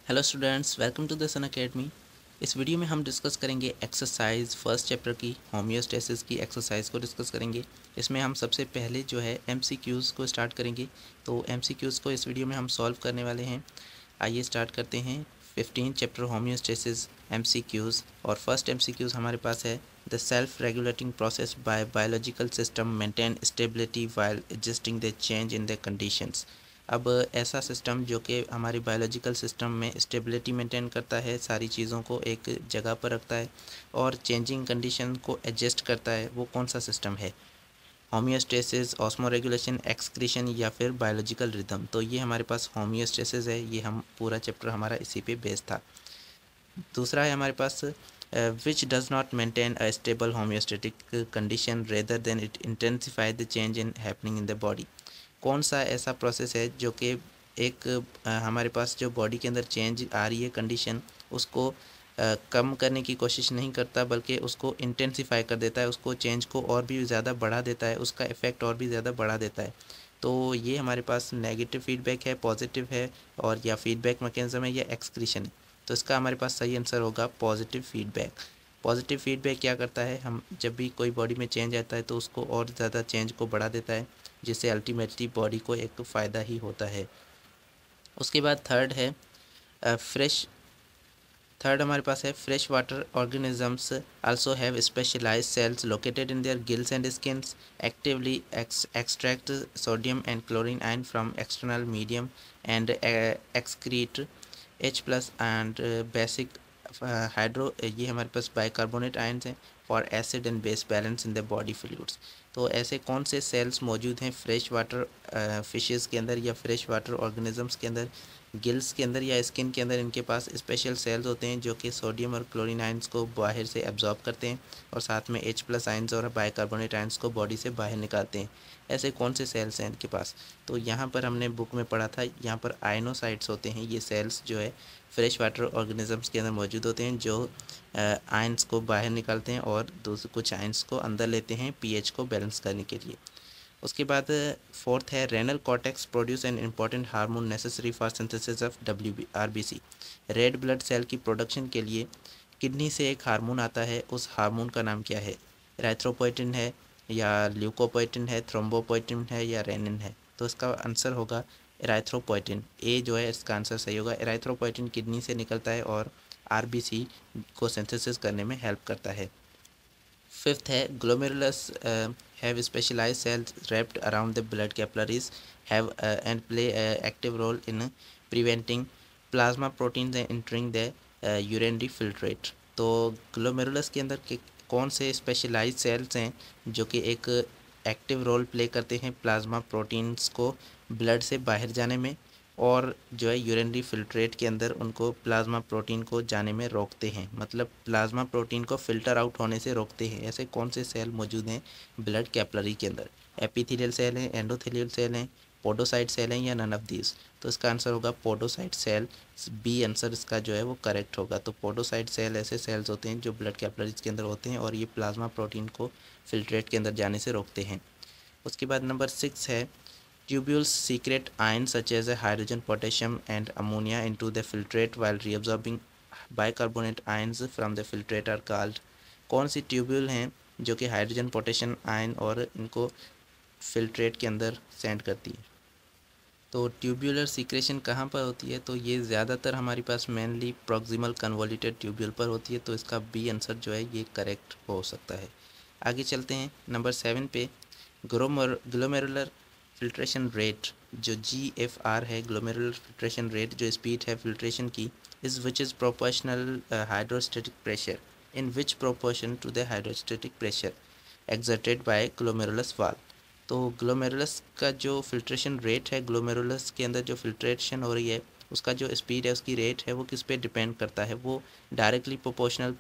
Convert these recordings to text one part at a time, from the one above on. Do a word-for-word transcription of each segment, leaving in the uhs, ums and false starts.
Hello students, welcome to the Sun Academy. इस video में हम डिस्कस करेंगे एक्सरसाइज फर्स्ट चैप्टर की होम्योस्टेसिस की एक्सरसाइज को डिस्कस करेंगे। इसमें हम सबसे पहले जो है एमसीक्यूज़ को स्टार्ट करेंगे। तो एमसीक्यूज़ को इस वीडियो में हम सॉल्व करने वाले हैं। आइए स्टार्ट करते हैं। फिफ्टीन चैप्टर होम्योस्टेसिस एमसीक्यूज़ और फर्स्ट एमसीक्यूज़ हमारे पास है the self regulating process by biological system maintain stability while adjusting the change in the conditions. अब ऐसा सिस्टम जो कि हमारी बायोलॉजिकल सिस्टम में स्टेबिलिटी मेंटेन करता है, सारी चीज़ों को एक जगह पर रखता है और चेंजिंग कंडीशन को एडजस्ट करता है, वो कौन सा सिस्टम है? होम्योस्टेसिस, ऑस्मोरेगुलेशन, एक्सक्रीशन या फिर बायोलॉजिकल रिदम। तो ये हमारे पास होम्योस्टेसिस है। ये हम पूरा चैप्टर हमारा इसी पे बेस्ड था। दूसरा है हमारे पास which does not maintain a stable homeostatic condition rather than it intensify the change in happening in the body. कौन सा ऐसा प्रोसेस है जो कि एक अ, हमारे पास जो बॉडी के अंदर चेंज आ रही है कंडीशन, उसको अ, कम करने की कोशिश नहीं करता बल्कि उसको इंटेंसिफाई कर देता है, उसको चेंज को और भी ज़्यादा बढ़ा देता है, उसका इफ़ेक्ट और भी ज़्यादा बढ़ा देता है। तो ये हमारे पास नेगेटिव फीडबैक है, पॉजिटिव है, और या फीडबैक मैकेनिज्म है या एक्सक्रीशन है। तो इसका हमारे पास सही आंसर होगा पॉजिटिव फीडबैक। पॉजिटिव फीडबैक क्या करता है? हम जब भी कोई बॉडी में चेंज आता है तो उसको और ज़्यादा चेंज को बढ़ा देता है, जिससे अल्टीमेटली बॉडी को एक फ़ायदा ही होता है। उसके बाद थर्ड है फ्रेश थर्ड हमारे पास है fresh water organisms also have specialised cells located in their gills and skins actively extract sodium and chlorine ion from external medium and excrete H plus and basic hydro, ये हमारे पास bicarbonate ions हैं for acid and base balance in the body fluids. तो ऐसे कौन से sales मौजूद हैं फ्रेश वाटर फिशेस के अंदर या फ्रेश वाटर ऑर्गेनिजम्स के अंदर? गिल्स के अंदर या स्किन के अंदर इनके पास स्पेशल सेल्स होते हैं जो कि सोडियम और क्लोरीन आयंस को बाहर से एब्जॉर्ब करते हैं और साथ में एच प्लस आयंस और बाइकार्बोनेट आयंस को बॉडी से बाहर निकालते हैं। ऐसे कौन से सेल्स हैं इनके पास? तो यहाँ पर हमने बुक में पढ़ा था, यहाँ पर आयनोसाइट्स होते हैं। ये सेल्स जो है फ्रेश वाटर ऑर्गेनिजम्स के अंदर मौजूद होते हैं जो आयंस को बाहर निकालते हैं और दूसरे कुछ आयंस को अंदर लेते हैं पीएच को बैलेंस करने के लिए। उसके बाद फोर्थ है renal cortex produce an important hormone necessary for synthesis of W B R B C. Red blood cell की प्रोडक्शन के लिए किडनी से एक हार्मोन आता है, उस हार्मोन का नाम क्या है? इराथ्रोपोइटिन है या ल्यूकोपोइटिन है, थ्रोम्बोपोइटिन है या रेनिन है? तो इसका आंसर होगा इराथ्रोपोइटिन। ए जो है इसका आंसर सही होगा। इराथ्रोपोइटिन किडनी से निकलता है और आरबीसी को सिंथेसिस करने में हेल्प करता है। फिफ्थ है glomerulus have specialised cells wrapped around the blood capillaries have uh, and play an active role in preventing plasma proteins entering the uh, urinary filtrate। तो ग्लोमेरुलस के अंदर के कौन से स्पेशलाइज्ड सेल्स हैं जो कि एक एक्टिव रोल प्ले करते हैं प्लाज्मा प्रोटीन्स को ब्लड से बाहर जाने में और जो है यूरिनरी फिल्ट्रेट के अंदर उनको प्लाज्मा प्रोटीन को जाने में रोकते हैं, मतलब प्लाज्मा प्रोटीन को फिल्टर आउट होने से रोकते हैं। ऐसे कौन से सेल मौजूद हैं ब्लड कैपिलरी के अंदर? एपिथेलियल सेल हैं, एंडोथेलियल सेल हैं, पोडोसाइट सेल हैं या नन ऑफ दीज? तो इसका आंसर होगा पोडोसाइट सेल। बी आंसर इसका जो है वो करेक्ट होगा। तो पोडोसाइट सेल ऐसे सेल्स होते हैं जो ब्लड कैपिलरीज के अंदर होते हैं और ये प्लाज्मा प्रोटीन को फिल्ट्रेट के अंदर जाने से रोकते हैं। उसके बाद नंबर सिक्स है tubules secrete ions such as hydrogen, potassium and ammonia into the filtrate while reabsorbing bicarbonate ions from the filtrate are called। कौन सी ट्यूब्यूल हैं जो कि हाइड्रोजन, पोटेशियम आयन और इनको फिल्ट्रेट के अंदर सेंड करती है? तो ट्यूब्यूलर सीक्रेशन कहाँ पर होती है? तो ये ज़्यादातर हमारे पास मेनली प्रॉक्सिमल कन्वोल्यूटेड ट्यूब्यूल पर होती है। तो इसका बी आंसर जो है ये करेक्ट हो सकता है। आगे चलते हैं नंबर सेवन पे। ग्लोमर ग्लोमेरुलर फिल्ट्रेशन रेट जो जी एफ आर है, ग्लोमेरुलर फिल्ट्रेशन रेट जो स्पीड है फिल्ट्रेशन की, is which is proportional hydrostatic pressure in which proportion to the hydrostatic pressure exerted by glomerulus wall. तो ग्लोमेरुलस का जो filtration rate है, glomerulus के अंदर जो फिल्ट्रेशन हो रही है उसका जो स्पीड है, उसकी रेट है, वो किस पे डिपेंड करता है? वो डायरेक्टली प्रोपोर्शनल,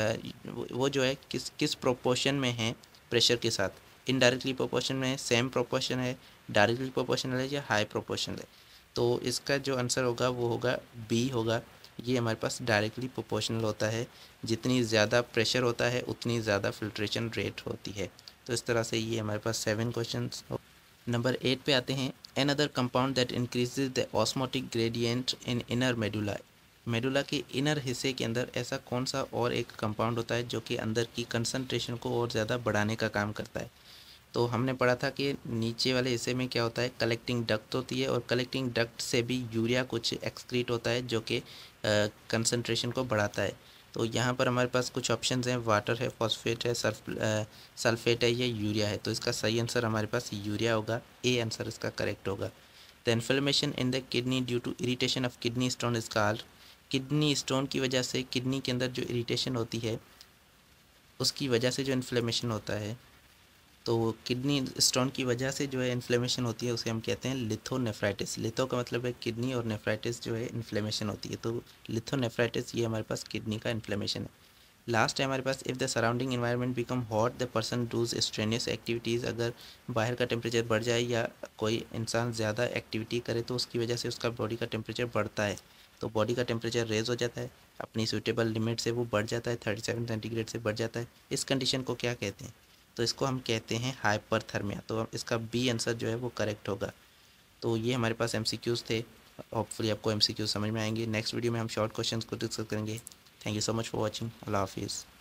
वो जो है किस किस प्रोपोर्शन में है प्रेशर के साथ? इनडायरेक्टली प्रोपोर्शन में है, सेम प्रोपोर्शन है, डायरेक्टली प्रोपोर्शनल है या हाई प्रोपोर्शनल है? तो इसका जो आंसर होगा वो होगा बी होगा। ये हमारे पास डायरेक्टली प्रोपोर्शनल होता है। जितनी ज़्यादा प्रेशर होता है उतनी ज़्यादा फिल्ट्रेशन रेट होती है। तो इस तरह से ये हमारे पास सेवन क्वेश्चन। नंबर एट पे आते हैं। Another compound that increases the osmotic gradient in inner medulla medulla के इनर हिस्से के अंदर ऐसा कौन सा और एक कंपाउंड होता है जो कि अंदर की कंसंट्रेशन को और ज़्यादा बढ़ाने का काम करता है। तो हमने पढ़ा था कि नीचे वाले हिस्से में क्या होता है, कलेक्टिंग डक्ट होती है, और कलेक्टिंग डक्ट से भी यूरिया कुछ एक्सक्रीट होता है जो कि कंसंट्रेशन को बढ़ाता है। तो यहाँ पर हमारे पास कुछ ऑप्शंस हैं, वाटर है, फॉस्फेट है, सल्फ सल्फेट है, या यूरिया है। तो इसका सही आंसर हमारे पास यूरिया होगा, ए आंसर इसका करेक्ट होगा। The inflammation in the kidney due to irritation of kidney stone is called, kidney stone की वजह से किडनी के अंदर जो इरिटेशन होती है उसकी वजह से जो इन्फ्लेमेशन होता है, तो किडनी स्टोन की वजह से जो है इन्फ्लेमेशन होती है उसे हम कहते हैं लिथोनेफ्राइटिस। लिथो का मतलब है किडनी और नेफ्राइटिस जो है इन्फ्लेमेशन होती है, तो लिथोनेफ्राइटिस ये हमारे पास किडनी का इन्फ्लेमेशन है। लास्ट है हमारे पास, if the surrounding environment become hot the person does strenuous activities, अगर बाहर का टेम्परेचर बढ़ जाए या कोई इंसान ज़्यादा एक्टिविटी करे तो उसकी वजह से उसका बॉडी का टेम्परेचर बढ़ता है, तो बॉडी का टेम्परेचर रेज हो जाता है, अपनी सूटेबल लिमिट से वो बढ़ जाता है, थर्टी सेवन सेंटीग्रेड से बढ़ जाता है। इस कंडीशन को क्या कहते हैं, तो इसको हम कहते हैं हाइपरथर्मिया। तो इसका बी आंसर जो है वो करेक्ट होगा। तो ये हमारे पास एमसीक्यूज़ थे, होपफुली आपको एमसीक्यूज़ समझ में आएंगे। नेक्स्ट वीडियो में हम शॉर्ट क्वेश्चंस को डिस्कस करेंगे। Thank you so much for watching. अल्लाह हाफिज़।